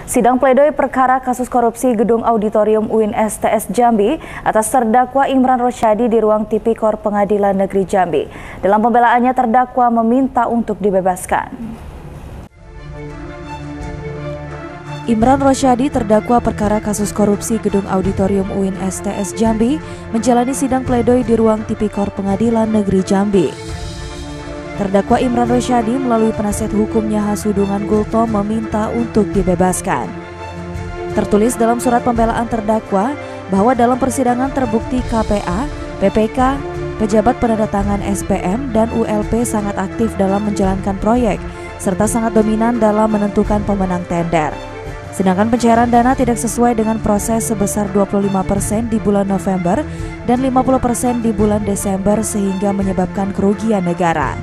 Sidang pledoi perkara kasus korupsi gedung auditorium UIN STS Jambi atas terdakwa Imran Rosyadi di ruang Tipikor Pengadilan Negeri Jambi. Dalam pembelaannya, terdakwa meminta untuk dibebaskan. Imran Rosyadi, terdakwa perkara kasus korupsi gedung auditorium UIN STS Jambi, menjalani sidang pledoi di ruang Tipikor Pengadilan Negeri Jambi. Terdakwa Imran Rosyadi melalui penasihat hukumnya Hasudungan Gultom meminta untuk dibebaskan. Tertulis dalam surat pembelaan terdakwa bahwa dalam persidangan terbukti KPA, PPK, pejabat penandatangan SPM, dan ULP sangat aktif dalam menjalankan proyek, serta sangat dominan dalam menentukan pemenang tender. Sedangkan pencairan dana tidak sesuai dengan proses sebesar 25% di bulan November dan 50% di bulan Desember sehingga menyebabkan kerugian negara.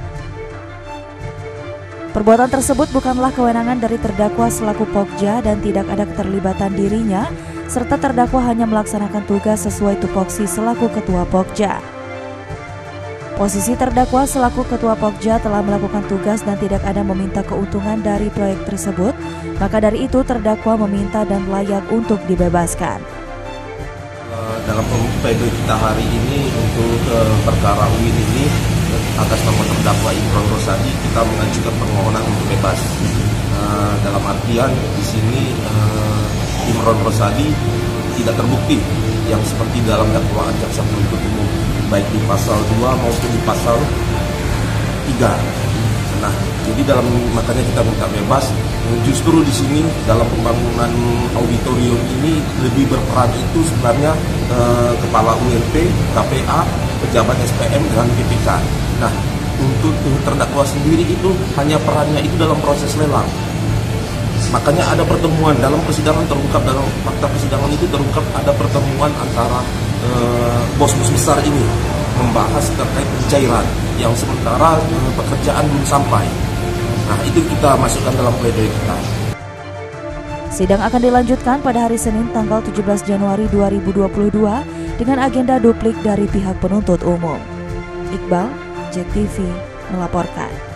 Perbuatan tersebut bukanlah kewenangan dari terdakwa selaku Pokja dan tidak ada keterlibatan dirinya, serta terdakwa hanya melaksanakan tugas sesuai tupoksi selaku Ketua Pokja. Posisi terdakwa selaku Ketua Pokja telah melakukan tugas dan tidak ada meminta keuntungan dari proyek tersebut, maka dari itu terdakwa meminta dan layak untuk dibebaskan. Dalam pledoi kita hari ini untuk perkara UIN ini, atas nama terdakwa Imran Rosyadi, kita mengajukan permohonan untuk bebas. Dalam artian di sini Imran Rosyadi tidak terbukti yang seperti dalam dakwaan jaksa penuntut umum, baik di pasal 2 maupun di pasal 3. Nah, jadi makanya kita minta bebas. Justru di sini dalam pembangunan auditorium ini lebih berperan itu sebenarnya kepala ULP, KPA, pejabat SPM dan PPK. Nah, untuk terdakwa sendiri itu hanya perannya itu dalam proses lelang. Makanya ada pertemuan dalam persidangan, terungkap dalam fakta persidangan itu terungkap ada pertemuan antara bos-bos besar ini membahas terkait pencairan yang sementara pekerjaan belum sampai. Nah, itu kita masukkan dalam pledoi kita. Sidang akan dilanjutkan pada hari Senin tanggal 17 Januari 2022 dengan agenda duplik dari pihak penuntut umum. Iqbal, JEK TV melaporkan.